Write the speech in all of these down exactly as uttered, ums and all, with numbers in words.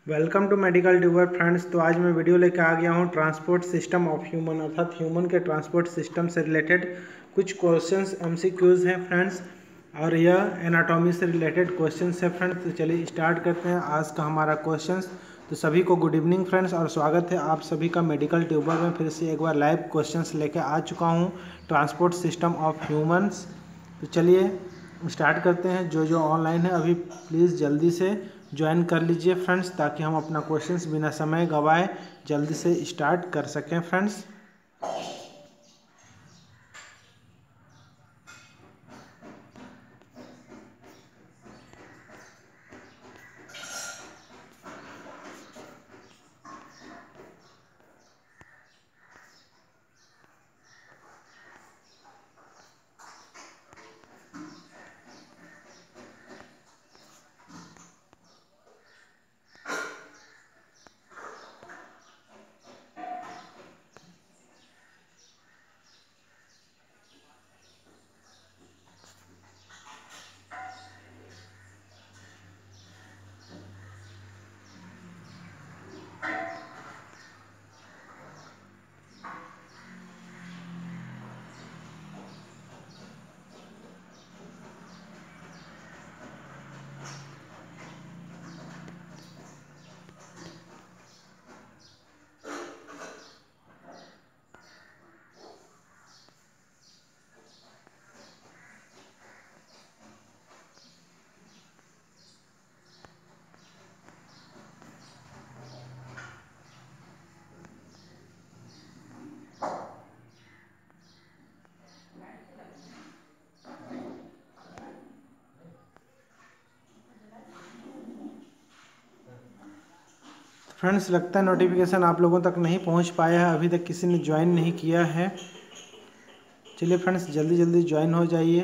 Welcome to medical tuber friends. तो आज मैं वीडियो लेकर आ गया हूँ ट्रांसपोर्ट सिस्टम ऑफ ह्यूमन अर्थात ह्यूमन के ट्रांसपोर्ट सिस्टम से रिलेटेड कुछ क्वेश्चंस एमसीक्यूज हैं फ्रेंड्स, और यह एनाटॉमी से रिलेटेड क्वेश्चंस है फ्रेंड्स। तो चलिए स्टार्ट करते हैं आज का हमारा क्वेश्चंस। तो सभी को गुड इवनिंग फ्रेंड्स, और स्वागत है आप सभी का मेडिकल ट्यूबर में। फिर से एक बार लाइव क्वेश्चंस लेकर आ चुका हूँ ट्रांसपोर्ट सिस्टम ऑफ ह्यूमन्स। तो चलिए स्टार्ट करते हैं। जो जो ऑनलाइन है अभी प्लीज़ जल्दी से ज्वाइन कर लीजिए फ्रेंड्स, ताकि हम अपना क्वेश्चंस बिना समय गवाए जल्दी से स्टार्ट कर सकें फ्रेंड्स। फ्रेंड्स लगता है नोटिफिकेशन आप लोगों तक नहीं पहुंच पाया है, अभी तक किसी ने ज्वाइन नहीं किया है। चलिए फ्रेंड्स जल्दी जल्दी ज्वाइन हो जाइए।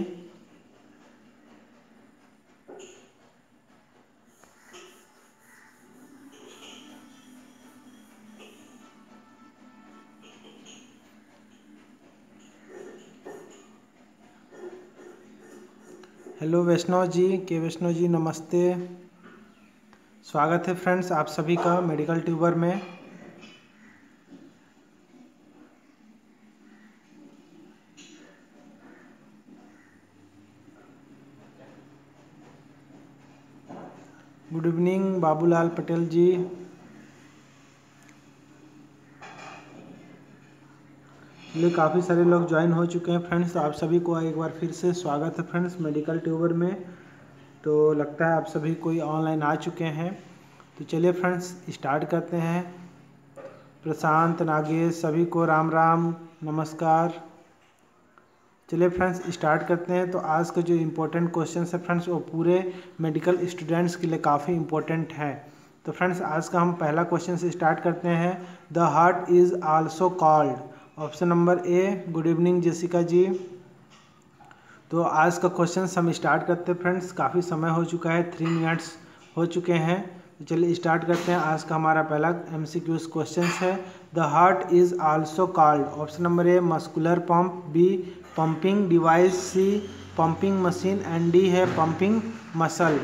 हेलो वैष्णव जी, के वैष्णव जी नमस्ते, स्वागत है फ्रेंड्स आप सभी का मेडिकल ट्यूबर में। Good evening Babulal Patel ji. ये काफ़ी सारे लोग ज्वाइन हो चुके हैं फ्रेंड्स, तो आप सभी को एक बार फिर से स्वागत है फ्रेंड्स मेडिकल ट्यूबर में। तो लगता है आप सभी कोई ऑनलाइन आ चुके हैं। तो चलिए फ्रेंड्स स्टार्ट करते हैं। प्रशांत, नागेश सभी को राम राम नमस्कार। चलिए फ्रेंड्स स्टार्ट करते हैं। तो आज का जो इम्पोर्टेंट क्वेश्चन है फ्रेंड्स वो पूरे मेडिकल स्टूडेंट्स के लिए काफ़ी इम्पोर्टेंट है। तो फ्रेंड्स आज का हम पहला क्वेश्चन से स्टार्ट करते हैं। The heart is also called, option number A. Good evening Jessica ji. तो आज का क्वेश्चन हम स्टार्ट करते हैं फ्रेंड्स, काफ़ी समय हो चुका है, थ्री मिनट्स हो चुके हैं। तो चलिए स्टार्ट करते हैं। आज का हमारा पहला एमसीक्यूज क्वेश्चन है। The heart is also called, option number A muscular pump, B pumping device, C pumping machine and D है पंपिंग मसल।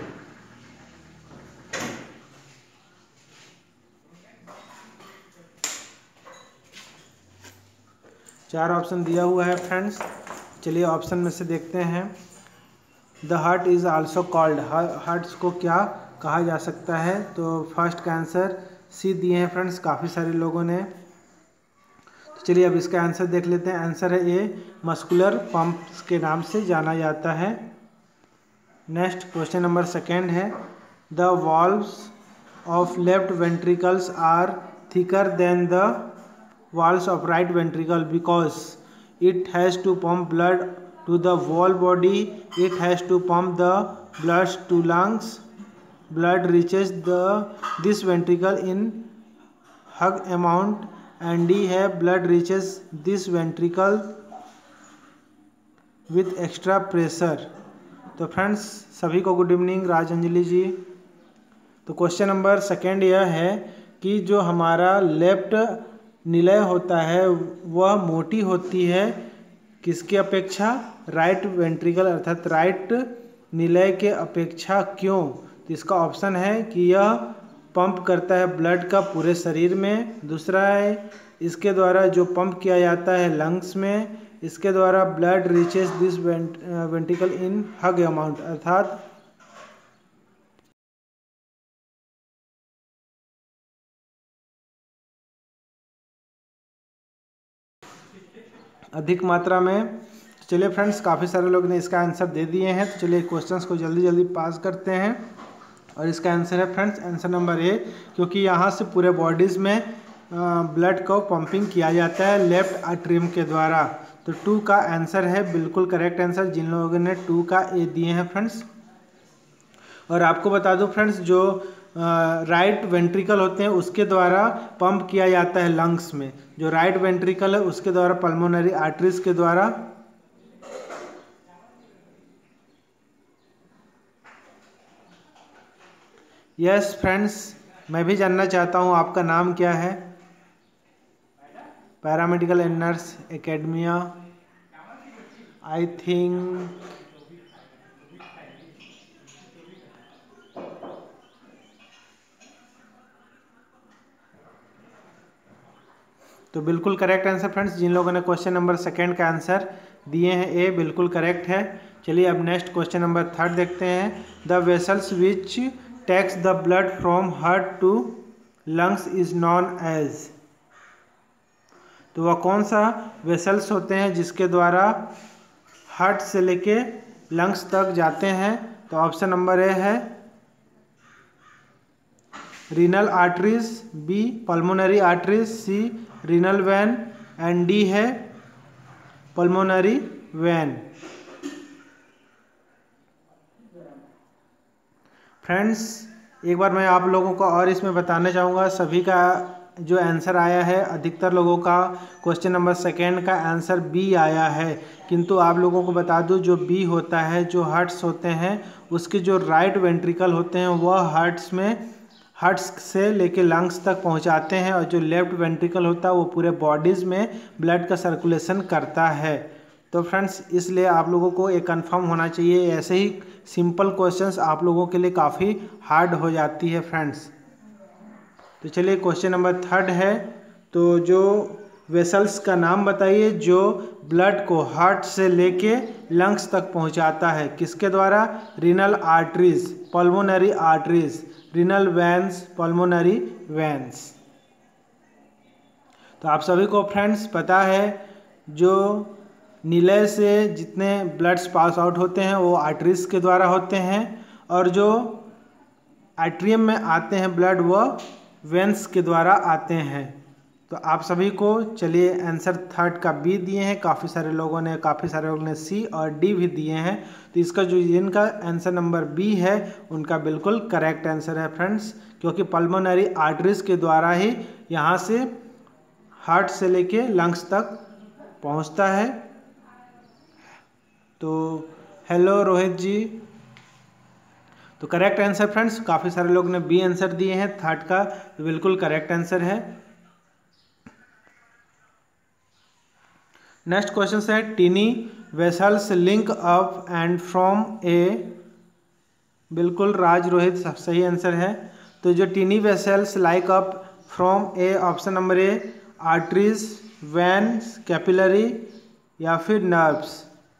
चार ऑप्शन दिया हुआ है फ्रेंड्स, चलिए ऑप्शन में से देखते हैं। The heart is also called, hearts को क्या कहा जा सकता है? तो फर्स्ट का आंसर सी दिए हैं फ्रेंड्स काफ़ी सारे लोगों ने। तो चलिए अब इसका आंसर देख लेते हैं। आंसर है ए मस्कुलर पंप्स के नाम से जाना जाता है। नेक्स्ट क्वेश्चन नंबर सेकेंड है। The valves of left ventricles are thicker than the walls of right ventricle because it has to pump blood to the whole body, it has to pump the blood to lungs, blood reaches the this ventricle in hug amount, and D है blood reaches this ventricle with extra pressure। तो friends सभी को good evening राजअंजलि जी। तो question number second यह है कि जो हमारा लेफ्ट निलय होता है वह मोटी होती है किसकी अपेक्षा? राइट वेंट्रिकल अर्थात राइट निलय के अपेक्षा। क्यों? तो इसका ऑप्शन है कि यह पंप करता है ब्लड का पूरे शरीर में। दूसरा है इसके द्वारा जो पंप किया जाता है लंग्स में। इसके द्वारा blood reaches this ventricle in huge amount, अर्थात अधिक मात्रा में। चलिए फ्रेंड्स, काफ़ी सारे लोग ने इसका आंसर दे दिए हैं, तो चलिए क्वेश्चंस को जल्दी जल्दी पास करते हैं। और इसका आंसर है फ्रेंड्स आंसर नंबर ए, क्योंकि यहाँ से पूरे बॉडीज़ में ब्लड को पंपिंग किया जाता है लेफ्ट एट्रियम के द्वारा। तो टू का आंसर है बिल्कुल करेक्ट आंसर, जिन लोगों ने टू का ए दिए हैं फ्रेंड्स। और आपको बता दूं फ्रेंड्स, जो राइट वेंट्रिकल होते हैं उसके द्वारा पंप किया जाता है लंग्स में। जो राइट वेंट्रिकल है उसके द्वारा पल्मोनरी आर्टरीज के द्वारा। यस फ्रेंड्स, मैं भी जानना चाहता हूं आपका नाम क्या है। Paramedical nurse academia, I think तो बिल्कुल करेक्ट आंसर फ्रेंड्स, जिन लोगों ने क्वेश्चन नंबर सेकंड का आंसर दिए हैं ए बिल्कुल करेक्ट है। चलिए अब नेक्स्ट क्वेश्चन नंबर थर्ड देखते हैं। The vessels which takes the blood from heart to lungs is known as. तो वह कौन सा वेसल्स होते हैं जिसके द्वारा हार्ट से लेके लंग्स तक जाते हैं। तो ऑप्शन नंबर ए है renal arteries, B pulmonary arteries, C renal vein and D है पल्मोनरी वैन। फ्रेंड्स, एक बार मैं आप लोगों को और इसमें बताना चाहूँगा, सभी का जो आंसर आया है, अधिकतर लोगों का क्वेश्चन नंबर सेकेंड का आंसर बी आया है। किंतु आप लोगों को बता दूं, जो बी होता है, जो हार्ट्स होते हैं उसके जो राइट वेंट्रिकल होते हैं वह हार्ट्स में हार्ट्स से लेके लंग्स तक पहुंचाते हैं, और जो लेफ्ट वेंट्रिकल होता है वो पूरे बॉडीज़ में ब्लड का सर्कुलेशन करता है। तो फ्रेंड्स, इसलिए आप लोगों को ये कंफर्म होना चाहिए। ऐसे ही सिंपल क्वेश्चंस आप लोगों के लिए काफ़ी हार्ड हो जाती है फ्रेंड्स। तो चलिए क्वेश्चन नंबर थर्ड है। तो जो वेसल्स का नाम बताइए जो ब्लड को हार्ट से लेके लंग्स तक पहुंचाता है, किसके द्वारा। Renal arteries, pulmonary arteries, renal veins, pulmonary veins. तो आप सभी को फ्रेंड्स पता है, जो नीले से जितने ब्लड्स पास आउट होते हैं वो आर्टरीज के द्वारा होते हैं, और जो एट्रियम में आते हैं ब्लड वो वेंस के द्वारा आते हैं। तो आप सभी को चलिए आंसर थर्ड का बी दिए हैं, काफ़ी सारे लोगों ने काफ़ी सारे लोगों ने सी और डी भी दिए हैं। तो इसका जो जिनका आंसर नंबर बी है उनका बिल्कुल करेक्ट आंसर है फ्रेंड्स, क्योंकि पल्मोनरी आर्टरीज के द्वारा ही यहाँ से हार्ट से लेके लंग्स तक पहुँचता है। तो हेलो रोहित जी, तो करेक्ट आंसर फ्रेंड्स, काफ़ी सारे लोग ने बी आंसर दिए हैं थर्ड का, तो बिल्कुल करेक्ट आंसर है। नेक्स्ट क्वेश्चन है tiny vessels link up and from a. बिल्कुल राज रोहित सही आंसर है। तो जो tiny vessels like up from a, option number A arteries, veins, capillary या फिर नर्व्स।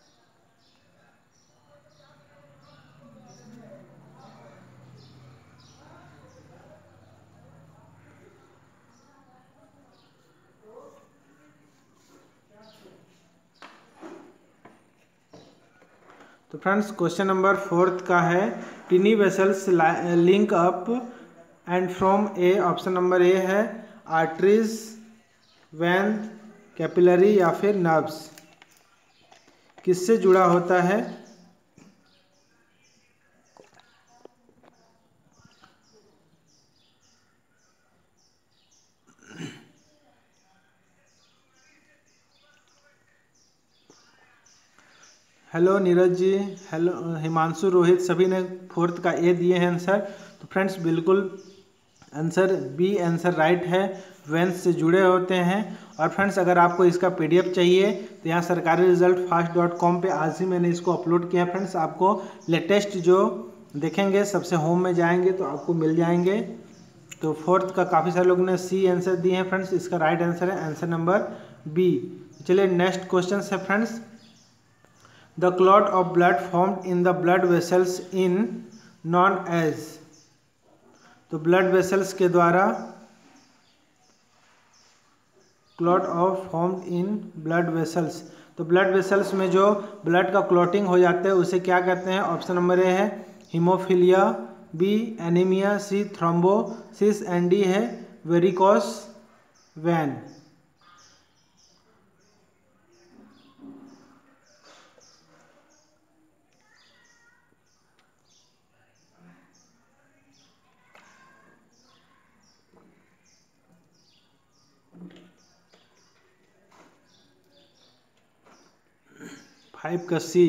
तो फ्रेंड्स क्वेश्चन नंबर फोर्थ का है tiny vessels link up and from a, option number A है आर्टरीज, वैन, कैपिलरी या फिर नर्व्स। किससे जुड़ा होता है। हेलो नीरज जी, हेलो हिमांशु, रोहित, सभी ने फोर्थ का ए दिए हैं आंसर। तो फ्रेंड्स बिल्कुल आंसर बी आंसर राइट है, वेंस से जुड़े होते हैं। और फ्रेंड्स अगर आपको इसका पीडीएफ चाहिए तो यहाँ सरकारी रिजल्ट फास्ट डॉट कॉम पर आज ही मैंने इसको अपलोड किया है फ्रेंड्स। आपको लेटेस्ट जो देखेंगे सबसे होम में जाएंगे तो आपको मिल जाएंगे। तो फोर्थ का काफ़ी सारे लोगों ने सी आंसर दिए हैं फ्रेंड्स, इसका राइट आंसर है आंसर नंबर बी। चलिए नेक्स्ट क्वेश्चन है friends, the clot of blood formed in the blood vessels in known as, तो ब्लड वेसल्स के द्वारा clot of formed in blood vessels, तो ब्लड वेसल्स में जो ब्लड का क्लॉटिंग हो जाता है उसे क्या कहते हैं? ऑप्शन नंबर ए है haemophilia, B anaemia, C thrombosis and D है वेरिकोस वेन। फाइव का सी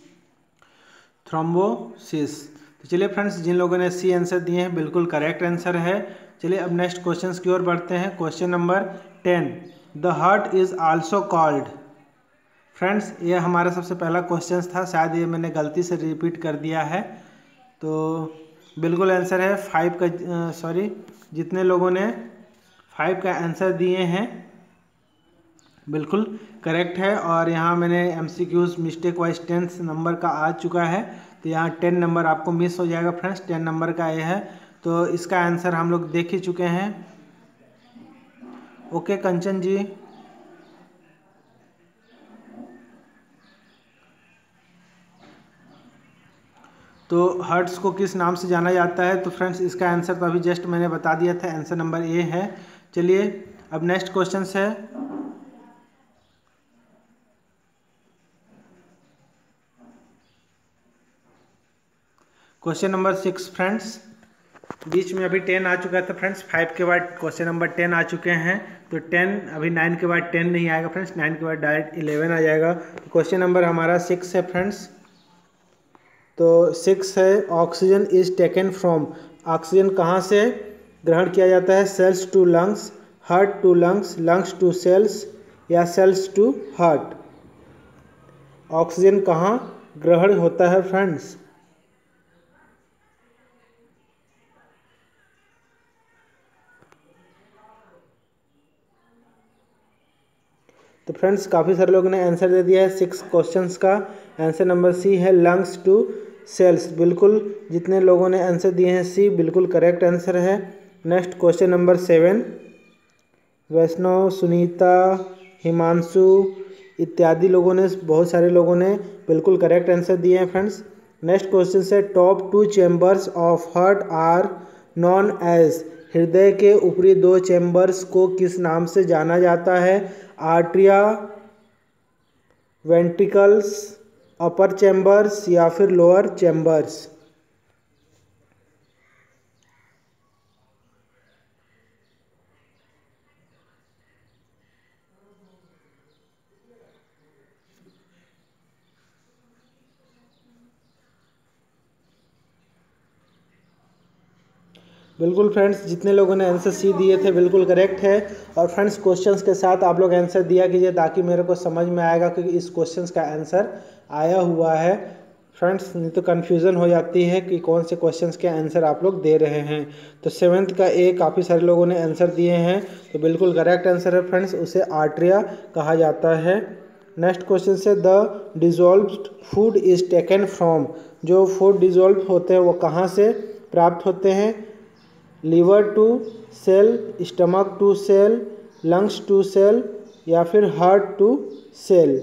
थ्रोम्बोसिस। तो चलिए फ्रेंड्स, जिन लोगों ने सी आंसर दिए हैं बिल्कुल करेक्ट आंसर है। चलिए अब नेक्स्ट क्वेश्चन की ओर बढ़ते हैं। Question number ten, the heart is also called. Friends ये हमारा सबसे पहला क्वेश्चन था, शायद ये मैंने गलती से रिपीट कर दिया है, तो बिल्कुल आंसर है फाइव का, सॉरी जितने लोगों ने फाइव का आंसर दिए हैं बिल्कुल करेक्ट है। और यहाँ मैंने MCQs mistake wise ten number का आ चुका है, तो यहाँ टेन नंबर आपको मिस हो जाएगा फ्रेंड्स, टेन नंबर का ये है, तो इसका आंसर हम लोग देख ही चुके हैं। ओके कंचन जी, तो हर्ट्स को किस नाम से जाना जाता है? तो फ्रेंड्स इसका आंसर तो अभी जस्ट मैंने बता दिया था, आंसर नंबर ए है। चलिए अब नेक्स्ट क्वेश्चन है, क्वेश्चन नंबर सिक्स फ्रेंड्स, बीच में अभी टेन आ चुका था फ्रेंड्स, फाइव के बाद क्वेश्चन नंबर टेन आ चुके हैं, तो टेन अभी नाइन के बाद टेन नहीं आएगा फ्रेंड्स, नाइन के बाद डायरेक्ट इलेवन आ जाएगा। तो क्वेश्चन नंबर हमारा सिक्स है फ्रेंड्स, तो सिक्स है oxygen is taken from, oxygen कहाँ से ग्रहण किया जाता है? Cells to lungs, heart to lungs, lungs to cells या सेल्स टू हार्ट? ऑक्सीजन कहाँ ग्रहण होता है फ्रेंड्स? तो फ्रेंड्स काफ़ी सारे लोगों ने आंसर दे दिया है सिक्स क्वेश्चंस का, आंसर नंबर सी है लंग्स टू सेल्स। बिल्कुल जितने लोगों ने आंसर दिए हैं सी बिल्कुल करेक्ट आंसर है। Next question number seven, Vaishnav, Sunita, Himanshu इत्यादि लोगों ने, बहुत सारे लोगों ने बिल्कुल करेक्ट आंसर दिए हैं फ्रेंड्स। नेक्स्ट क्वेश्चन से, top two chambers of heart are known as, हृदय के ऊपरी दो चैम्बर्स को किस नाम से जाना जाता है? आर्ट्रिया, वेंट्रिकल्स, अपर चैम्बर्स या फिर लोअर चैम्बर्स? बिल्कुल फ्रेंड्स जितने लोगों ने आंसर सी दिए थे बिल्कुल करेक्ट है। और फ्रेंड्स क्वेश्चंस के साथ आप लोग आंसर दिया कीजिए ताकि मेरे को समझ में आएगा कि इस क्वेश्चंस का आंसर आया हुआ है फ्रेंड्स, नहीं तो कन्फ्यूज़न हो जाती है कि कौन से क्वेश्चंस के आंसर आप लोग दे रहे हैं। तो सेवन्थ का ए काफ़ी सारे लोगों ने आंसर दिए हैं, तो बिल्कुल करेक्ट आंसर है फ्रेंड्स, उसे आर्ट्रिया कहा जाता है। नेक्स्ट क्वेश्चन से, the dissolved food is taken from, जो फूड डिजॉल्व होते हैं वो कहाँ से प्राप्त होते हैं? Liver to cell, stomach to cell, lungs to cell या फिर हार्ट टू सेल?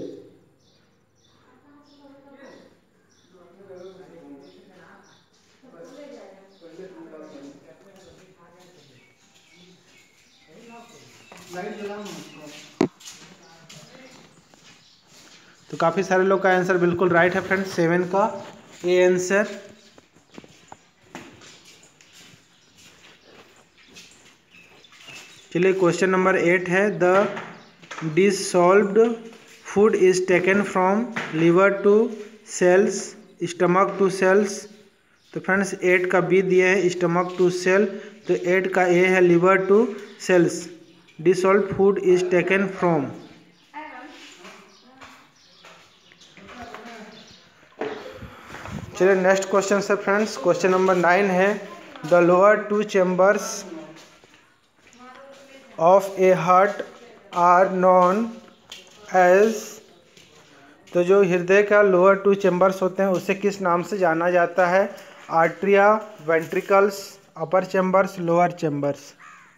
तो काफ़ी सारे लोग का आंसर बिल्कुल राइट है फ्रेंड्स, सेवन का ए आंसर। चलिए क्वेश्चन नंबर एट है, the dissolved food is taken from liver to cells, stomach to cells. तो फ्रेंड्स एट का बी दिए है स्टमक टू सेल, तो एट का ए है liver to cells. Dissolved food is taken from, चलिए next question है फ्रेंड्स, क्वेश्चन नंबर नाइन है, the lower two chambers of a heart are known as, तो जो हृदय का लोअर टू चैम्बर्स होते हैं उसे किस नाम से जाना जाता है? Atria, ventricles, upper chambers, lower chambers.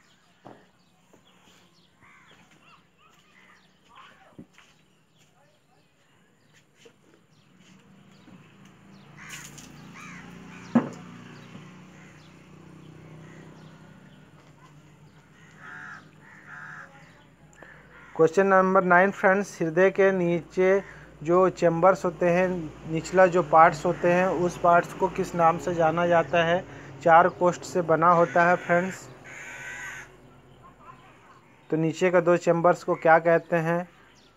Question number nine friends, हृदय के नीचे जो चैम्बर्स होते हैं, निचला जो पार्ट्स होते हैं, उस पार्ट्स को किस नाम से जाना जाता है? चार कोष्ठ से बना होता है फ्रेंड्स। तो नीचे का दो चैम्बर्स को क्या कहते हैं?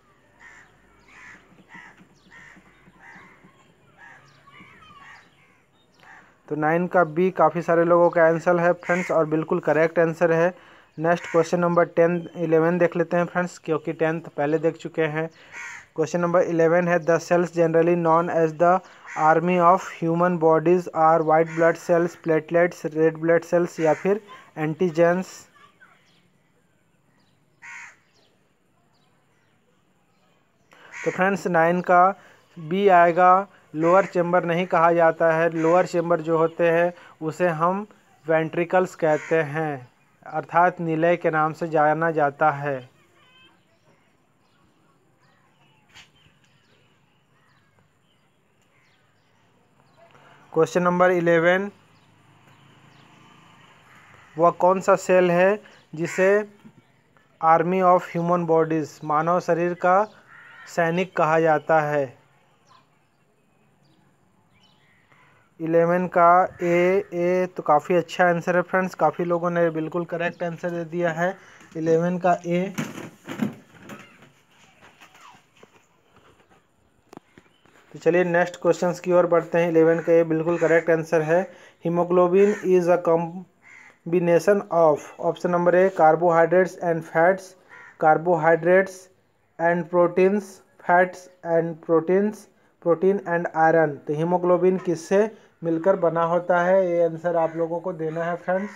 तो नाइन का बी काफ़ी सारे लोगों का आंसर है फ्रेंड्स, और बिल्कुल करेक्ट आंसर है। Next question number ten eleven देख लेते हैं फ्रेंड्स, क्योंकि टेंथ पहले देख चुके हैं। क्वेश्चन नंबर इलेवन है, the cells generally known as the army of human bodies are white blood cells, platelets, red blood cells या फिर एंटीजेंस। तो फ्रेंड्स नाइन का बी आएगा, लोअर चैम्बर नहीं कहा जाता है। लोअर चैम्बर जो होते हैं उसे हम वेंट्रिकल्स कहते हैं, अर्थात निलय के नाम से जाना जाता है। क्वेश्चन नंबर इलेवन, वह कौन सा सेल है जिसे आर्मी ऑफ ह्यूमन बॉडीज, मानव शरीर का सैनिक कहा जाता है? इलेवन का ए ए तो काफ़ी अच्छा आंसर है फ्रेंड्स, काफ़ी लोगों ने बिल्कुल करेक्ट आंसर दे दिया है इलेवन का ए। तो चलिए नेक्स्ट क्वेश्चंस की ओर बढ़ते हैं। इलेवन का ए बिल्कुल करेक्ट आंसर है। Haemoglobin is a combination of, option number A carbohydrates and fats, carbohydrates and proteins, fats and proteins, protein and iron. तो हीमोग्लोबिन किससे मिलकर बना होता है? ये आंसर आप लोगों को देना है फ्रेंड्स।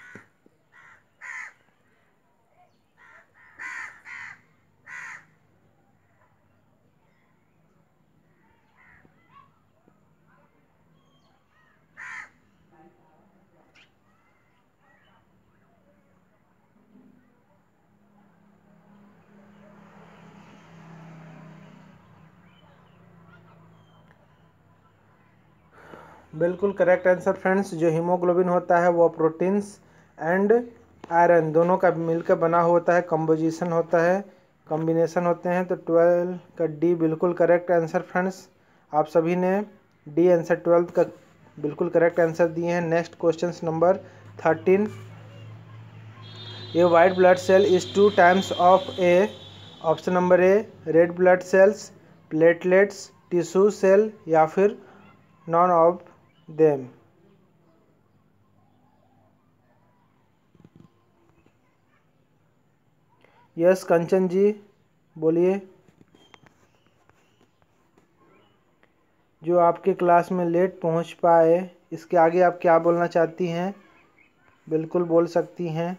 बिल्कुल करेक्ट आंसर फ्रेंड्स, जो हीमोग्लोबिन होता है वो प्रोटीन्स एंड आयरन दोनों का मिलकर बना होता है, कंपोजिशन होता है, कॉम्बिनेशन होते हैं। तो ट्वेल्व का डी बिल्कुल करेक्ट आंसर फ्रेंड्स, आप सभी ने डी आंसर ट्वेल्थ का बिल्कुल करेक्ट आंसर दिए हैं। Next question number thirteen, a white blood cell is two times of a, option number A red blood cells, platelets, tissue cell या फिर none of them. Yes Kanchan ji बोलिए। जो आपके class में लेट पहुंच पाए, इसके आगे आप क्या बोलना चाहती हैं? बिल्कुल बोल सकती हैं।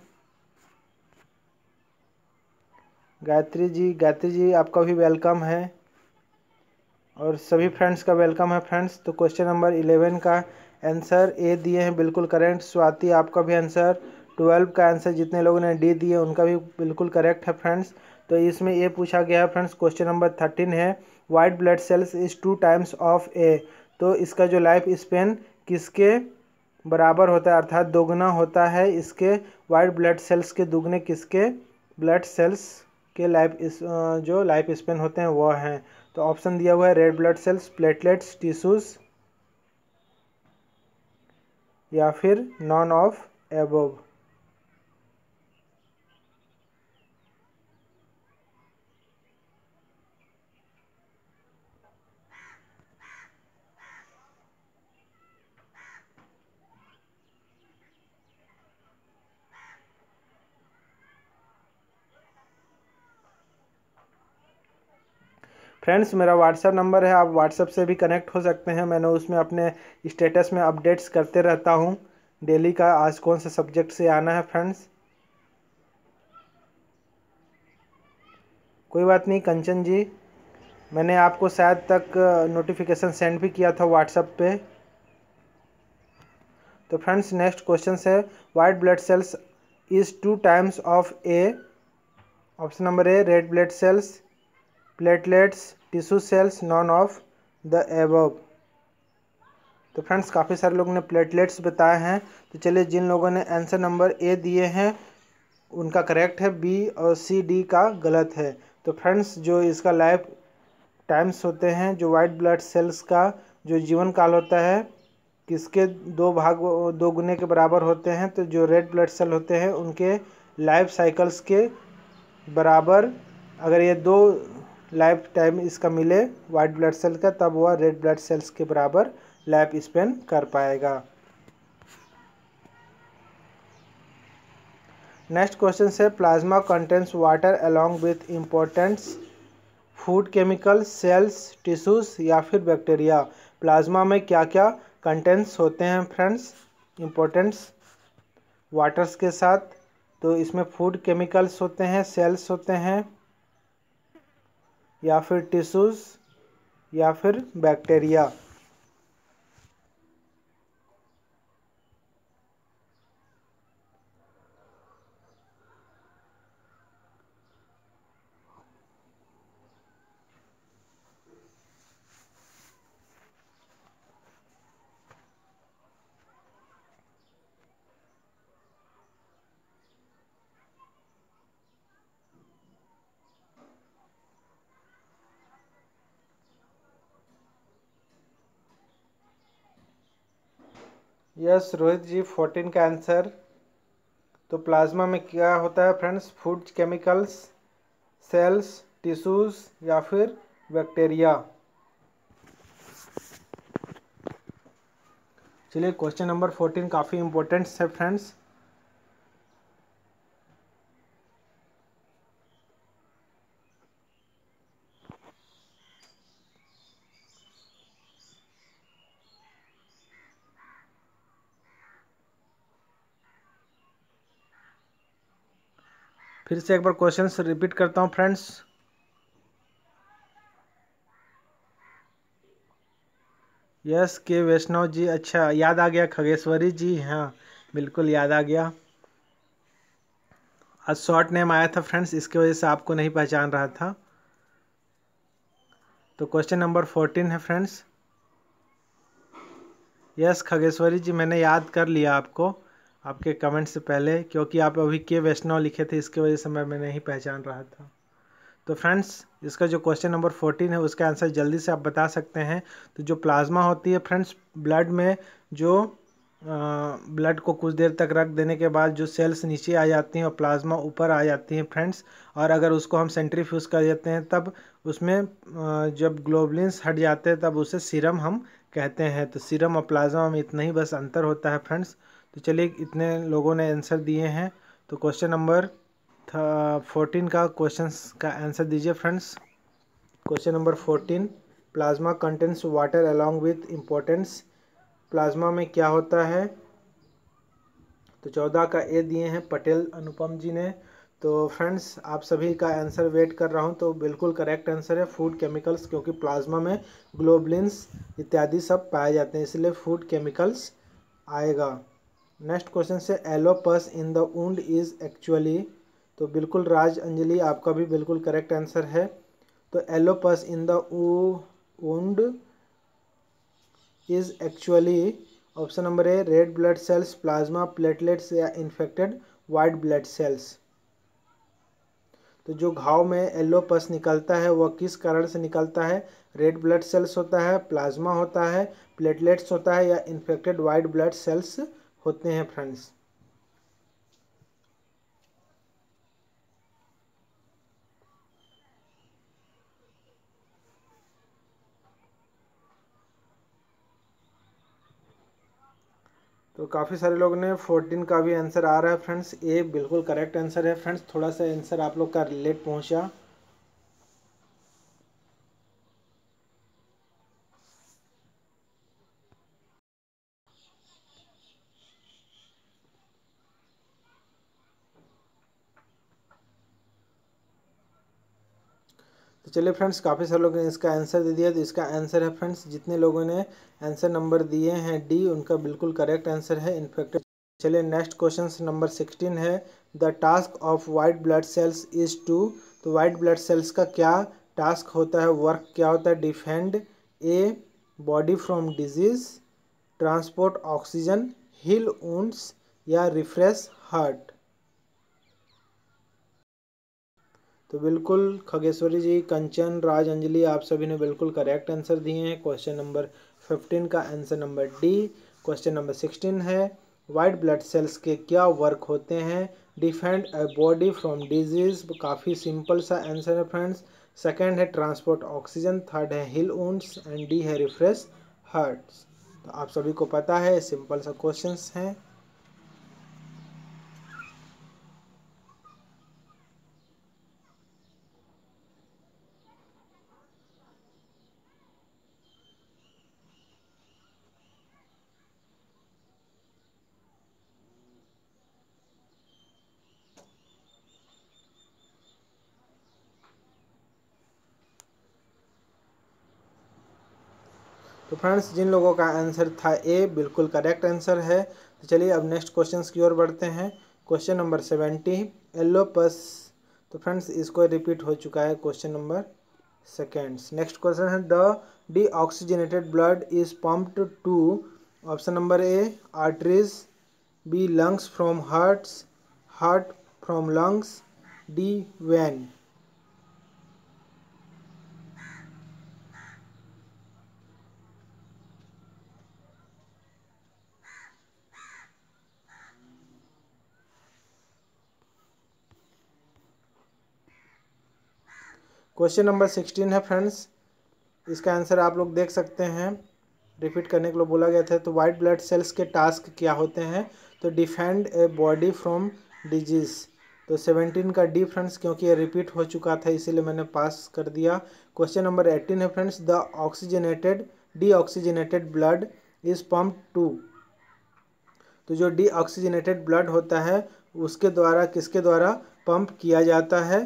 गायत्री जी, गायत्री जी आपका भी वेलकम है और सभी फ्रेंड्स का वेलकम है फ्रेंड्स। तो क्वेश्चन नंबर इलेवन का आंसर ए दिए हैं बिल्कुल करेक्ट। स्वाति आपका भी आंसर, ट्वेल्व का आंसर जितने लोगों ने डी दिए उनका भी बिल्कुल करेक्ट है फ्रेंड्स। तो इसमें ये पूछा गया है फ्रेंड्स, क्वेश्चन नंबर थर्टीन है, white blood cells is two times of a. तो इसका जो लाइफ स्पेन किसके बराबर होता है, अर्थात दोगुना होता है इसके वाइट ब्लड सेल्स के दुगने किसके ब्लड सेल्स के लाइफ इस जो लाइफ स्पेन होते हैं वो हैं। तो ऑप्शन दिया हुआ है red blood cells, platelets, tissues या फिर नॉन ऑफ एबोव। फ्रेंड्स मेरा व्हाट्सएप नंबर है, आप व्हाट्सएप से भी कनेक्ट हो सकते हैं। मैंने उसमें अपने स्टेटस में अपडेट्स करते रहता हूं डेली का, आज कौन से सब्जेक्ट से आना है फ्रेंड्स। कोई बात नहीं कंचन जी, मैंने आपको शायद तक नोटिफिकेशन सेंड भी किया था व्हाट्सएप पे। तो फ्रेंड्स नेक्स्ट क्वेश्चन है, white blood cells is two times of a, option number A red blood cells, platelets, tissue cells, none of the above. तो फ्रेंड्स काफ़ी सारे लोगों ने प्लेटलेट्स बताए हैं, तो चलिए जिन लोगों ने आंसर नंबर ए दिए हैं उनका करेक्ट है, बी और सी डी का गलत है। तो फ्रेंड्स जो इसका लाइफ टाइम्स होते हैं, जो वाइट ब्लड सेल्स का जो जीवन काल होता है किसके दो भाग दो गुने के बराबर होते हैं, तो जो रेड ब्लड सेल होते हैं उनके लाइफ साइकिल्स के बराबर, अगर ये दो लाइफ टाइम इसका मिले वाइट ब्लड सेल का, तब वह रेड ब्लड सेल्स के बराबर लाइफ स्पेन कर पाएगा। नेक्स्ट क्वेश्चन है, plasma contains water along with importants food chemical, cells, tissues या फिर बैक्टीरिया। प्लाज्मा में क्या क्या कंटेंट्स होते हैं फ्रेंड्स इम्पोर्टेंट्स वाटर्स के साथ? तो इसमें फूड केमिकल्स होते हैं, सेल्स होते हैं, या फिर टिश्यूज या फिर bacteria. Yes Rohit ji, fourteen का आंसर। तो प्लाज्मा में क्या होता है friends? Food chemicals, cells, tissues या फिर बैक्टीरिया। चलिए क्वेश्चन नंबर फोर्टीन काफ़ी इंपॉर्टेंट है फ्रेंड्स। फिर से एक बार क्वेश्चन रिपीट करता हूँ फ्रेंड्स। यस के वैष्णव जी, अच्छा याद आ गया। खगेश्वरी जी, हाँ बिल्कुल याद आ गया। आज शॉर्ट नेम आया था फ्रेंड्स, इसकी वजह से आपको नहीं पहचान रहा था। तो क्वेश्चन नंबर फोर्टीन है फ्रेंड्स। यस खगेश्वरी जी, मैंने याद कर लिया आपको आपके कमेंट से पहले, क्योंकि आप अभी के वैष्णव लिखे थे, इसकी वजह से मैं मैं नहीं पहचान रहा था। तो फ्रेंड्स इसका जो क्वेश्चन नंबर फोर्टीन है उसका आंसर जल्दी से आप बता सकते हैं। तो जो प्लाज्मा होती है फ्रेंड्स, ब्लड में जो ब्लड को कुछ देर तक रख देने के बाद जो सेल्स नीचे आ जाती हैं और प्लाज्मा ऊपर आ जाती हैं फ्रेंड्स, और अगर उसको हम सेंट्रीफ्यूज कर देते हैं तब उसमें अ, जब ग्लोबुलिन्स हट जाते हैं तब उसे सीरम हम कहते हैं। तो सीरम और प्लाज्मा में इतना ही बस अंतर होता है फ्रेंड्स। तो चलिए इतने लोगों ने आंसर दिए हैं, तो क्वेश्चन नंबर फोर्टीन का क्वेश्चन का आंसर दीजिए friends. Question number fourteen, plasma contains water along with importance. Plasma में क्या होता है? तो चौदह का ए दिए हैं पटेल अनुपम जी ने। तो फ्रेंड्स आप सभी का आंसर वेट कर रहा हूं। तो बिल्कुल करेक्ट आंसर है फूड केमिकल्स, क्योंकि प्लाज्मा में ग्लोबुलिन्स इत्यादि सब पाए जाते हैं, इसलिए फूड केमिकल्स आएगा। नेक्स्ट क्वेश्चन से, एलोपस in the wound is actually. तो बिल्कुल राज अंजलि आपका भी बिल्कुल करेक्ट आंसर है। तो एलोपस in the wound is actually, option number A red blood cells, plasma, platelets या इन्फेक्टेड वाइट ब्लड सेल्स। तो जो घाव में येलो पस निकलता है वह किस कारण से निकलता है? रेड ब्लड सेल्स होता है, प्लाज्मा होता है, प्लेटलेट्स होता है या इन्फेक्टेड वाइट ब्लड सेल्स होते हैं फ्रेंड्स। तो काफ़ी सारे लोगों ने फोर्टीन का भी आंसर आ रहा है फ्रेंड्स। ए बिल्कुल करेक्ट आंसर है फ्रेंड्स, थोड़ा सा आंसर आप लोग का लेट पहुंचा। तो चलिए फ्रेंड्स, काफ़ी सारे लोगों ने इसका आंसर दे दिया। तो इसका आंसर है फ्रेंड्स, जितने लोगों ने आंसर नंबर दिए हैं डी, उनका बिल्कुल करेक्ट आंसर है इन्फेक्टेड। चलिए नेक्स्ट क्वेश्चन नंबर सिक्सटीन है, the task of white blood cells is to. तो वाइट ब्लड सेल्स का क्या टास्क होता है, वर्क क्या होता है? Defend a body from disease, transport oxygen, heal wounds या रिफ्रेश हार्ट। तो बिल्कुल खगेश्वरी जी, कंचन, राज, अंजलि, आप सभी ने बिल्कुल करेक्ट आंसर दिए हैं। क्वेश्चन नंबर फिफ्टीन का answer number D. Question number sixteen है, वाइट ब्लड सेल्स के क्या वर्क होते हैं? Defend a body from disease, काफ़ी सिंपल सा आंसर है फ्रेंड्स। सेकंड है ट्रांसपोर्ट ऑक्सीजन, थर्ड है हील वुंड्स एंड डी है रिफ्रेश हार्ट्स। तो आप सभी को पता है, सिंपल सा क्वेश्चंस हैं। तो फ्रेंड्स, जिन लोगों का आंसर था ए, बिल्कुल करेक्ट आंसर है। तो चलिए अब नेक्स्ट क्वेश्चंस की ओर बढ़ते हैं। क्वेश्चन नंबर सेवेंटी, येलो पस। तो फ्रेंड्स, इसको रिपीट हो चुका है question number seconds. Next question है, the deoxygenated blood is pumped to. Option number A arteries, B lungs from hearts, heart from lungs, D vein. Question number sixteen है friends, इसका answer आप लोग देख सकते हैं, रिपीट करने के लिए बोला गया था। तो वाइट ब्लड सेल्स के टास्क क्या होते हैं? तो defend a body from disease. तो सेवनटीन का डी फ्रेंड्स, क्योंकि ये रिपीट हो चुका था इसीलिए मैंने पास कर दिया। क्वेश्चन नंबर एटीन है friends, the oxygenated deoxygenated blood is pump to. तो जो डी ऑक्सीजनेटेड ब्लड होता है उसके द्वारा, किसके द्वारा पंप किया जाता है?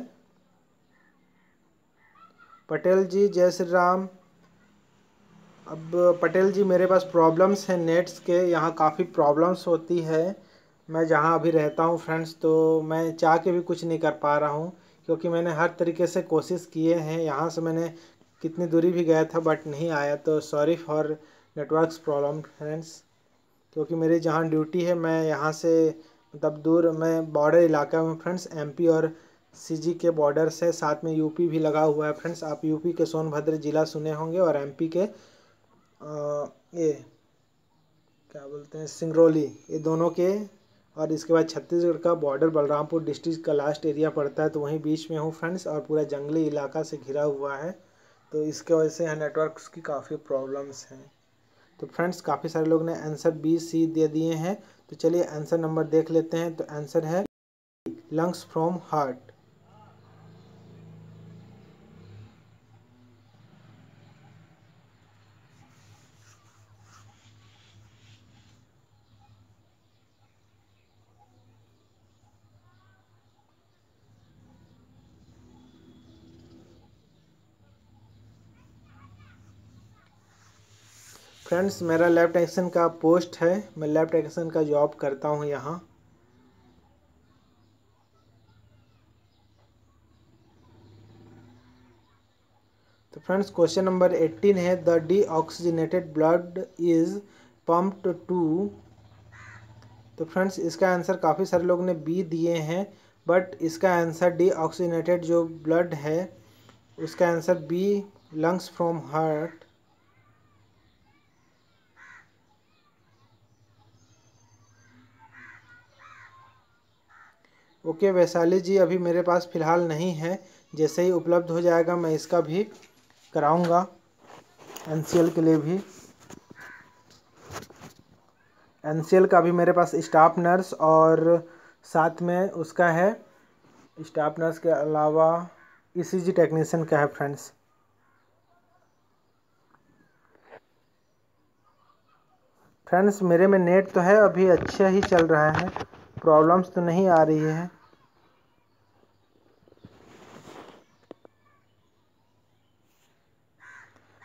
पटेल जी, जय श्री राम। अब पटेल जी, मेरे पास प्रॉब्लम्स हैं नेट्स के, यहाँ काफ़ी प्रॉब्लम्स होती है। मैं जहाँ अभी रहता हूँ फ्रेंड्स, तो मैं चाह के भी कुछ नहीं कर पा रहा हूँ, क्योंकि मैंने हर तरीके से कोशिश किए हैं। यहाँ से मैंने कितनी दूरी भी गया था बट नहीं आया। तो sorry for networks problem friends, क्योंकि मेरी जहाँ ड्यूटी है, मैं यहाँ से मतलब दूर, मैं बॉर्डर इलाका में फ्रेंड्स, एमपी और सीजी के बॉर्डर से, साथ में यूपी भी लगा हुआ है फ्रेंड्स। आप यूपी के सोनभद्र जिला सुने होंगे और एमपी के आ, ये क्या बोलते हैं, सिंगरौली, ये दोनों के। और इसके बाद छत्तीसगढ़ का बॉर्डर बलरामपुर डिस्ट्रिक्ट का लास्ट एरिया पड़ता है, तो वहीं बीच में हूँ फ्रेंड्स, और पूरा जंगली इलाका से घिरा हुआ है। तो इसके वजह से यहाँ नेटवर्क्स की काफ़ी प्रॉब्लम्स हैं। तो फ्रेंड्स, काफ़ी सारे लोग ने आंसर बी सी दे दिए हैं। तो चलिए आंसर नंबर देख लेते हैं। तो आंसर है लंग्स फ्रॉम हार्ट। फ्रेंड्स, मेरा लैब टेक्नीशियन का पोस्ट है, मैं लैब टेक्नीशियन का जॉब करता हूँ यहाँ। तो फ्रेंड्स, क्वेश्चन नंबर एटीन है, the deoxygenated blood is pumped to. तो फ्रेंड्स, इसका आंसर काफ़ी सारे लोग ने बी दिए हैं, बट इसका आंसर डी ऑक्सीजनेटेड जो ब्लड है उसका answer B, lungs from heart. Okay Vaishali ji, अभी मेरे पास फ़िलहाल नहीं है, जैसे ही उपलब्ध हो जाएगा मैं इसका भी कराऊंगा, एनसीएल के लिए भी। एनसीएल का भी मेरे पास स्टाफ नर्स और साथ में उसका है, स्टाफ नर्स के अलावा ईसीजी टेक्नीशियन का है फ्रेंड्स। फ्रेंड्स, मेरे में नेट तो है, अभी अच्छा ही चल रहा है, प्रॉब्लम्स तो नहीं आ रही है।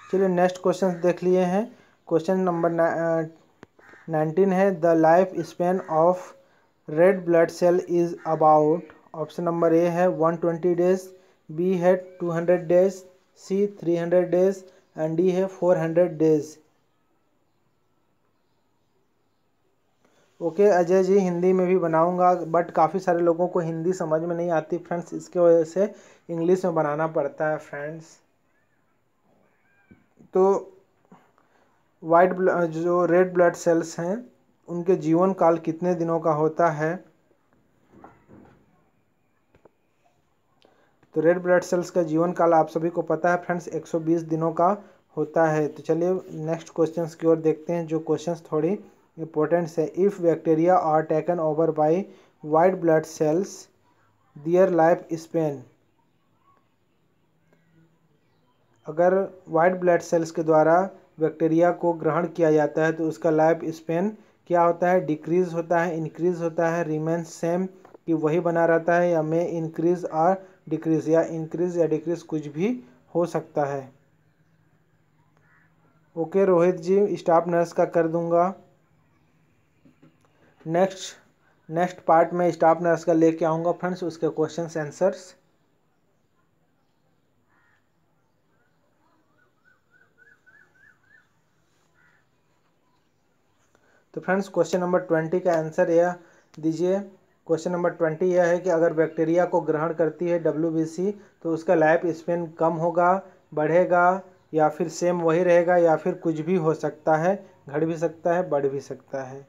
चलिए नेक्स्ट क्वेश्चन देख लिए हैं। क्वेश्चन नंबर नाइनटीन है, the life span of red blood cell is about. Option number A है वन ट्वेंटी डेज, बी है two hundred days, C three hundred days and D है four hundred days. Okay Ajay ji, Hindi में भी बनाऊंगा but काफ़ी सारे लोगों को हिंदी समझ में नहीं आती फ्रेंड्स, इसके वजह से इंग्लिश में बनाना पड़ता है फ्रेंड्स। तो वाइट ब्लड जो रेड ब्लड सेल्स हैं उनके जीवन काल कितने दिनों का होता है? तो रेड ब्लड सेल्स का जीवन काल आप सभी को पता है फ्रेंड्स एक सौ बीस दिनों का होता है। तो चलिए नेक्स्ट क्वेश्चंस की ओर देखते हैं, जो क्वेश्चंस थोड़ी इंपॉर्टेंट है। If bacteria are taken over by white blood cells their life span. अगर वाइट ब्लड सेल्स के द्वारा बैक्टीरिया को ग्रहण किया जाता है तो उसका लाइफ स्पेन क्या होता है? डिक्रीज होता है, इंक्रीज होता है, रिमेन सेम कि वही बना रहता है, या मे इंक्रीज और डिक्रीज, या इंक्रीज या डिक्रीज कुछ भी हो सकता है। Okay Rohit ji, staff nurse का कर दूंगा। नेक्स्ट नेक्स्ट पार्ट में स्टाफ नर्स का लेके आऊँगा फ्रेंड्स, उसके क्वेश्चंस आंसर्स। तो फ्रेंड्स क्वेश्चन नंबर ट्वेंटी का आंसर यह दीजिए। क्वेश्चन नंबर ट्वेंटी यह है कि अगर बैक्टीरिया को ग्रहण करती है डब्ल्यू बी सी तो उसका लाइफ स्पेन कम होगा, बढ़ेगा, या फिर सेम वही रहेगा, या फिर कुछ भी हो सकता है, घट भी सकता है, बढ़ भी सकता है।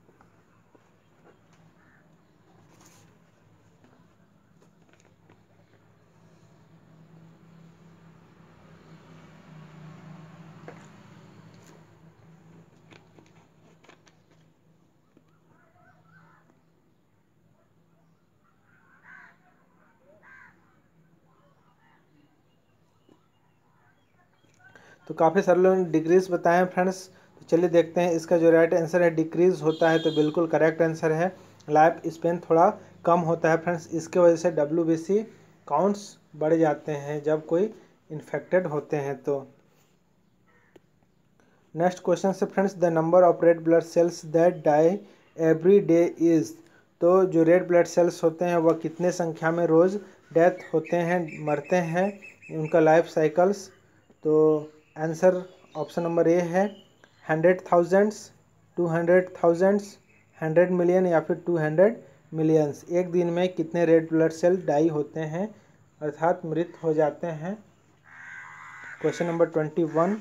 तो काफ़ी सारे लोगों ने डिक्रीज बताए फ्रेंड्स। तो चलिए देखते हैं इसका जो राइट आंसर है डिक्रीज होता है, तो बिल्कुल करेक्ट आंसर है। लाइफ स्पेन थोड़ा कम होता है फ्रेंड्स, इसके वजह से डब्ल्यू बी सी काउंट्स बढ़ जाते हैं जब कोई इन्फेक्टेड होते हैं। तो नेक्स्ट क्वेश्चन से friends, the number of red blood cells that die every day is. तो जो रेड ब्लड सेल्स होते हैं वह कितने संख्या में रोज़ डेथ होते हैं, मरते हैं, उनका लाइफ साइकिल्स। तो आंसर ऑप्शन नंबर ए है hundred thousands, two hundred thousands, hundred million या फिर टू हंड्रेड मिलियंस। एक दिन में कितने रेड ब्लड सेल डाई होते हैं अर्थात मृत हो जाते हैं। Question number twenty one.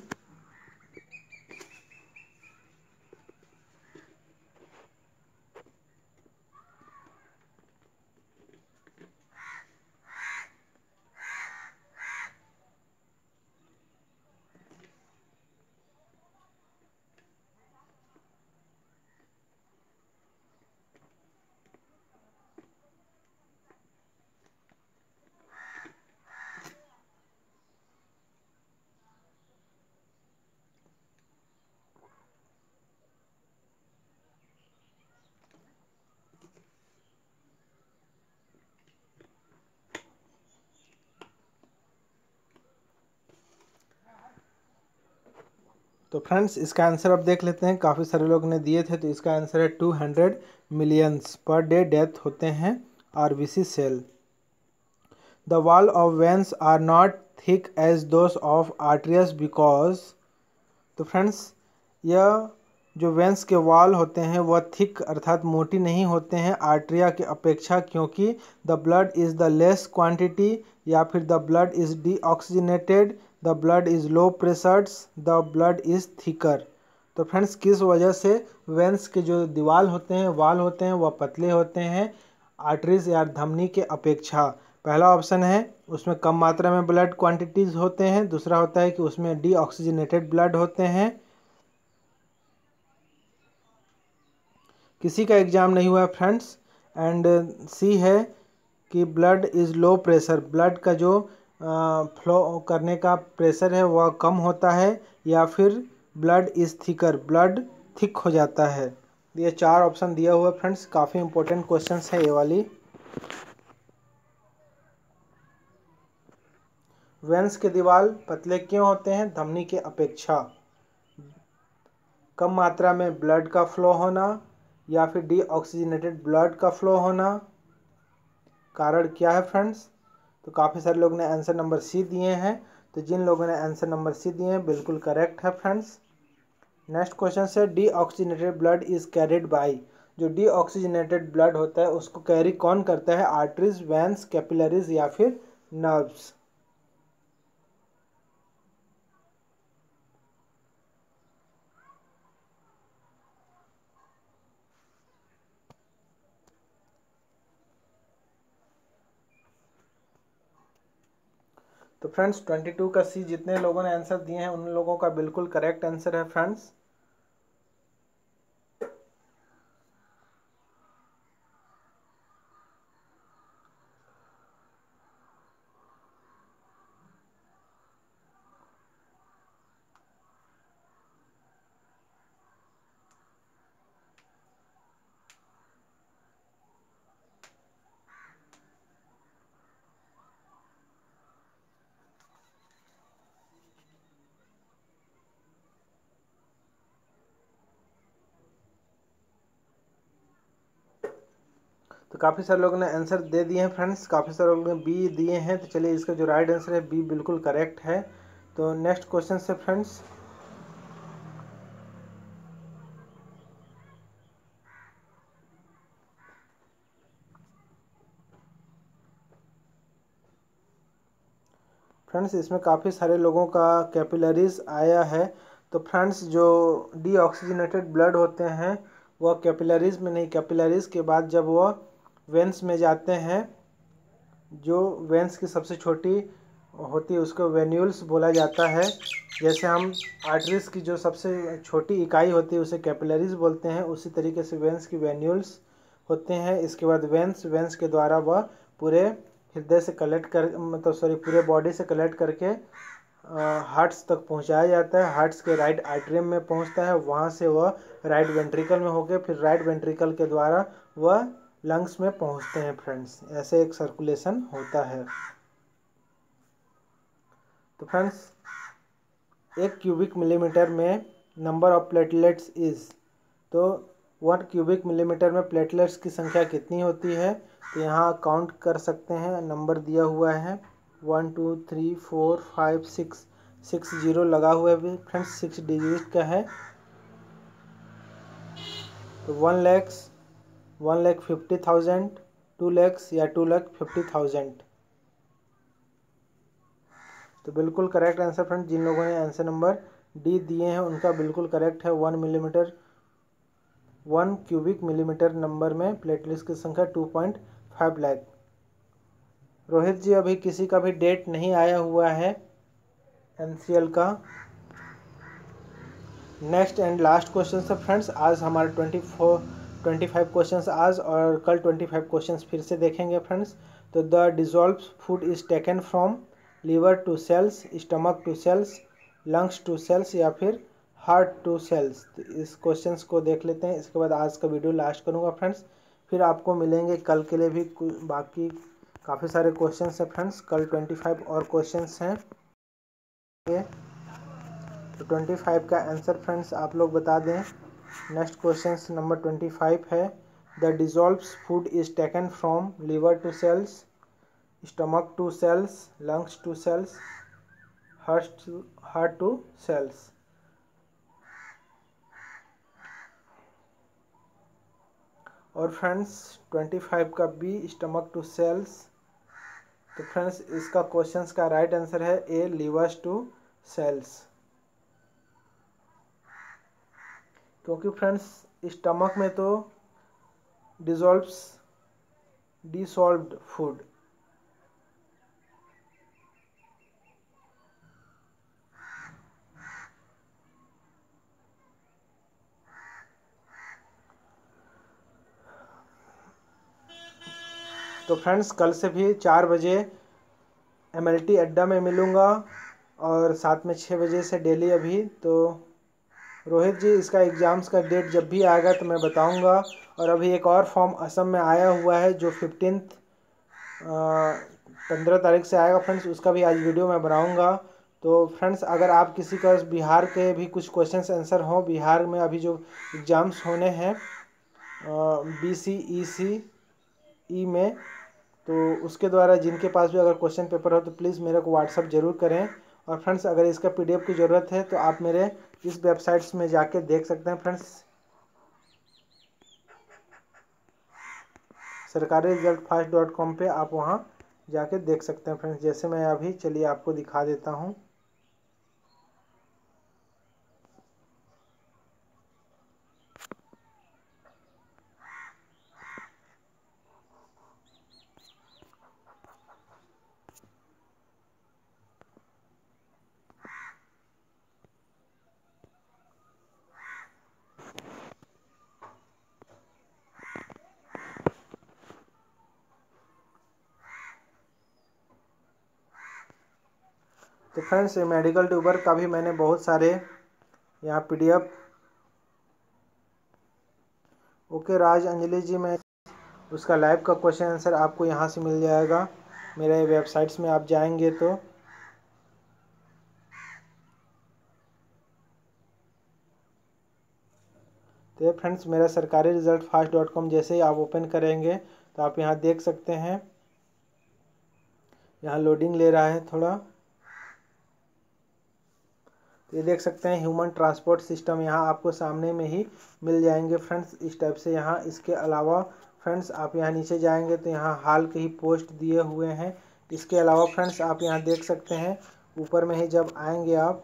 तो फ्रेंड्स इसका आंसर अब देख लेते हैं, काफ़ी सारे लोग ने दिए थे। तो इसका आंसर है two hundred millions per day death होते हैं RBC cell. The wall of veins are not thick as those of arteries because. तो फ्रेंड्स यह जो वेंस के वॉल होते हैं वह थिक अर्थात मोटी नहीं होते हैं आर्टरिया के अपेक्षा, क्योंकि the blood is the less quantity, या फिर the blood is deoxygenated, the blood is low pressures, the blood is thicker. तो फ्रेंड्स किस वजह से वेंस के जो दीवार होते हैं, वाल होते हैं, वह पतले होते हैं आर्टरीज या धमनी के अपेक्षा? पहला ऑप्शन है उसमें कम मात्रा में ब्लड क्वांटिटीज होते हैं, दूसरा होता है कि उसमें डीऑक्सीजनेटेड ब्लड होते हैं। किसी का एग्जाम नहीं हुआ फ्रेंड्स। एंड सी है कि blood is low pressure, blood का जो फ्लो करने का प्रेशर है वह कम होता है, या फिर blood is thicker, blood thick हो जाता है। ये चार ऑप्शन दिया हुआ है फ्रेंड्स, काफ़ी इंपॉर्टेंट क्वेश्चंस है ये वाली। वेंस के दीवार पतले क्यों होते हैं धमनी के अपेक्षा? कम मात्रा में ब्लड का फ्लो होना या फिर डीऑक्सीजनेटेड ब्लड का फ्लो होना। कारण क्या है फ्रेंड्स? तो काफ़ी सारे लोग ने आंसर नंबर सी दिए हैं। तो जिन लोगों ने आंसर नंबर सी दिए हैं बिल्कुल करेक्ट है फ्रेंड्स। नेक्स्ट क्वेश्चन से deoxygenated blood is carried by. जो डीऑक्सीजनेटेड ब्लड होता है उसको कैरी कौन करता है? आर्टरीज, वेंस, कैपिलरीज या फिर नर्व्स। तो फ्रेंड्स बाईस का सी जितने लोगों ने आंसर दिए हैं उन लोगों का बिल्कुल करेक्ट आंसर है फ्रेंड्स। तो काफ़ी सारे लोगों ने आंसर दे दिए हैं फ्रेंड्स, काफ़ी सारे लोगों ने बी दिए हैं। तो चलिए इसका जो राइट आंसर है बी बिल्कुल करेक्ट है। तो नेक्स्ट क्वेश्चन से फ्रेंड्स, फ्रेंड्स इसमें काफ़ी सारे लोगों का कैपिलरीज आया है। तो फ्रेंड्स जो डीऑक्सीजनेटेड ब्लड होते हैं वह कैपिलरीज में नहीं, कैपिलरीज के बाद जब वह वेंस में जाते हैं, जो वेंस की सबसे छोटी होती है उसको वेन्यूल्स बोला जाता है। जैसे हम आर्टरीज की जो सबसे छोटी इकाई होती है उसे कैपिलरीज बोलते हैं, उसी तरीके से वेंस की वेन्यूल्स होते हैं। इसके बाद वेंस वेंस के द्वारा वह पूरे हृदय से कलेक्ट कर मतलब सॉरी पूरे बॉडी से कलेक्ट करके हार्ट्स तक पहुंचाया जाता है। हार्ट्स के राइट आर्टरियम में पहुंचता है, वहां से वह राइट वेंट्रिकल में होकर फिर राइट वेंट्रिकल के द्वारा वह लंग्स में पहुंचते हैं फ्रेंड्स। ऐसे एक सर्कुलेशन होता है। तो फ्रेंड्स एक क्यूबिक मिलीमीटर में नंबर ऑफ प्लेटलेट्स इज, तो वन क्यूबिक मिलीमीटर में प्लेटलेट्स की संख्या कितनी होती है? तो यहाँ काउंट कर सकते हैं, नंबर दिया हुआ है one two three four five six, six zero लगा हुआ है फ्रेंड्स, सिक्स डिजिट का है। तो one lakhs one lakh fifty thousand, two lakhs या टू लैख फिफ्टी थाउजेंड। तो बिल्कुल करेक्ट आंसर फ्रेंड्स, जिन लोगों ने आंसर नंबर डी दिए हैं उनका बिल्कुल करेक्ट है। One millimetre one cubic millimetre number में प्लेटलेट्स की संख्या two point five lakh. Rohit ji अभी किसी का भी डेट नहीं आया हुआ है एनसीएल का। नेक्स्ट एंड लास्ट क्वेश्चन है फ्रेंड्स, आज हमारे twenty four twenty five question आज और कल ट्वेंटी फाइव क्वेश्चन फिर से देखेंगे फ्रेंड्स। तो the dissolve food is taken from liver to cells, stomach to cells, lungs to cells या फिर हार्ट टू सेल्स। तो इस क्वेश्चंस को देख लेते हैं, इसके बाद आज का वीडियो लास्ट करूंगा फ्रेंड्स। फिर आपको मिलेंगे कल के लिए भी बाकी काफ़ी सारे क्वेश्चंस हैं फ्रेंड्स, कल ट्वेंटी फाइव और क्वेश्चंस हैं। तो ट्वेंटी फाइव का आंसर फ्रेंड्स आप लोग बता दें। Next question number twenty five है, the dissolves food is taken from liver to cells, stomach to cells, lungs to cells, heart to heart to cells. और फ्रेंड्स ट्वेंटी फाइव का B stomach to cells. तो friends इसका questions का right answer है A livers to cells, क्योंकि friends stomach में तो dissolves dissolved food, तो फ्रेंड्स कल से भी चार बजे एमएलटी अड्डा में मिलूँगा और साथ में छः बजे से डेली। अभी तो रोहित जी इसका एग्ज़ाम्स का डेट जब भी आएगा तो मैं बताऊंगा। और अभी एक और फॉर्म असम में आया हुआ है जो फिफ्टींथ पंद्रह तारीख से आएगा फ्रेंड्स, उसका भी आज वीडियो मैं बनाऊंगा। तो फ्रेंड्स अगर आप किसी का बिहार के भी कुछ क्वेश्चन आंसर हो, बिहार में अभी जो एग्ज़ाम्स होने हैं बी सी ई सी ई में, तो उसके द्वारा जिनके पास भी अगर क्वेश्चन पेपर हो तो प्लीज़ मेरे को व्हाट्सअप ज़रूर करें। और फ्रेंड्स अगर इसका पीडीएफ की ज़रूरत है तो आप मेरे इस वेबसाइट्स में जाके देख सकते हैं फ्रेंड्स, सरकारी रिजल्ट फास्ट डॉट कॉम पर आप वहाँ जाके देख सकते हैं फ्रेंड्स। जैसे मैं अभी चलिए आपको दिखा देता हूँ। तो फ्रेंड्स मेडिकल ट्यूबर का भी मैंने बहुत सारे यहाँ पीडीएफ। ओके राज अंजलि जी, मैं उसका लाइव का क्वेश्चन आंसर आपको यहाँ से मिल जाएगा, मेरे वेबसाइट्स में आप जाएंगे तो। तो ये फ्रेंड्स मेरा सरकारी रिजल्ट फास्ट डॉट कॉम जैसे ही आप ओपन करेंगे तो आप यहाँ देख सकते हैं, यहाँ लोडिंग ले रहा है थोड़ा। तो ये देख सकते हैं ह्यूमन ट्रांसपोर्ट सिस्टम यहाँ आपको सामने में ही मिल जाएंगे फ्रेंड्स, इस टाइप से। यहाँ इसके अलावा फ्रेंड्स आप यहाँ नीचे जाएंगे तो यहाँ हाल के ही पोस्ट दिए हुए हैं। इसके अलावा फ्रेंड्स आप यहाँ देख सकते हैं ऊपर में ही जब आएंगे आप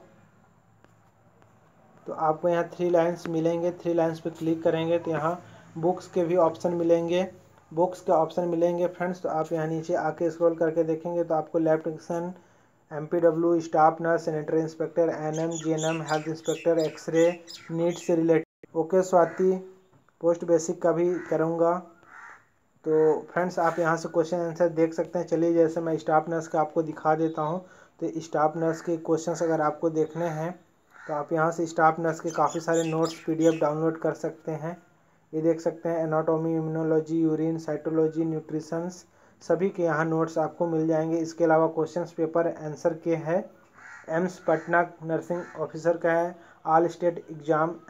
तो आपको यहाँ थ्री लाइन्स मिलेंगे। थ्री लाइन्स पे क्लिक करेंगे तो यहाँ बुक्स के भी ऑप्शन मिलेंगे, बुक्स के ऑप्शन मिलेंगे फ्रेंड्स। तो आप यहाँ नीचे आके स्क्रॉल करके देखेंगे तो आपको lab technician, M P W, staff nurse, sanitary inspector, N M, G N M, health inspector, x-ray, NEET से related. Okay Swati, post basic का भी करूँगा। तो फ्रेंड्स आप यहाँ से क्वेश्चन आंसर देख सकते हैं। चलिए जैसे मैं स्टाफ नर्स का आपको दिखा देता हूँ। तो स्टाफ नर्स के क्वेश्चंस अगर आपको देखने हैं तो आप यहाँ से स्टाफ नर्स के काफ़ी सारे नोट्स पीडीएफ डाउनलोड कर सकते हैं। ये देख सकते हैं anatomy, immunology, urine, cytology, nutritions, सभी के यहाँ नोट्स आपको मिल जाएंगे। इसके अलावा क्वेश्चंस पेपर आंसर के है, एम्स पटना नर्सिंग ऑफिसर का है, ऑल स्टेट एग्ज़ाम